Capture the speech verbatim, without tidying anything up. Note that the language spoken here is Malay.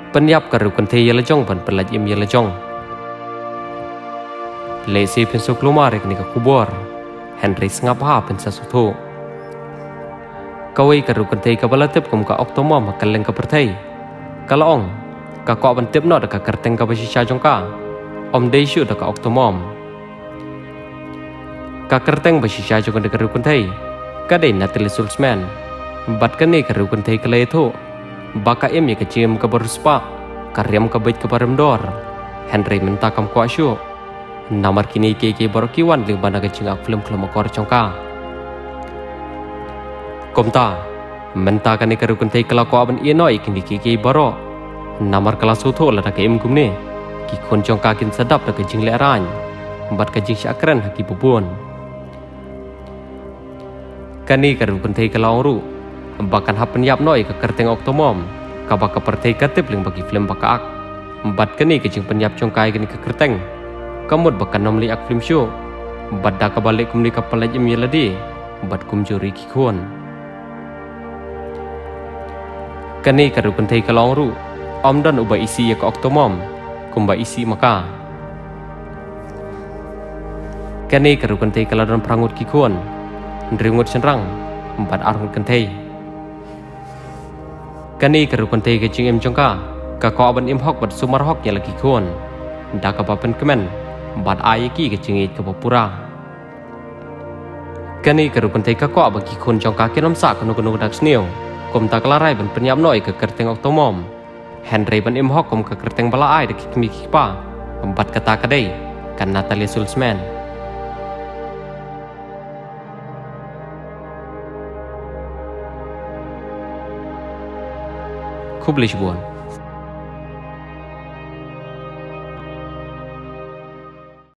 penyap karu kante yelajong pan pelaj im yelajong lesi pensuk lumarik ni kubor Henry sengapa pensa sutu kawai karu kante kabalatip kum ka oktomom kaleng ka pertai kalong ka ko bantip no da ka kerteng ka basisha jongka om deishu da ka oktomom ka kerteng basisha jong da karu kante kadai natili sulsman bat kane karu kante kale itu baka em ya kecim ka baruspa karyam ka bait ka baremdor Henry menta kam ko asyu namar kini ke ke borokiwan ling bana kecing ak film film kor chongka komta menta kane karu kante kala ko aban ienoi kini ke ke baro namar kala sutho la ka em gumne ki khon chongka kin sadap da kecing le ran bat ka jing syakran haki bubun kani karu kante kala ru bahkan hapen yap noi ke kerteng oktomom kabak ke pertai katip ling bagi film baka ak bat kani kecing penyap congkai kini ke kerteng kamut bahkan nomli ak film show bat da ka balik kumni ka palaj im yeladi bat kum juri ki khon kani karu kentai kalong ru om dan uba isi ya ke oktomom kumba isi maka kani karu kentai kaladan prangut ki khon ndringut senrang bat arung kentai kani karu kante ke cing em jongka ka ko ban im hok bat sumar hok ya lagi kon da ka papen kemen bat ai ki ke cing ke pura kani karu kante ka ko ba ki kon jongka ke nom sa kono kono dak sneu kom ta klarai ban penyap noi ke kerteng oktomom Henry ban im hok kom ke kerteng bala ai de ki mi ki pa bat kata kadai kan Natalie Sulzman Publish one.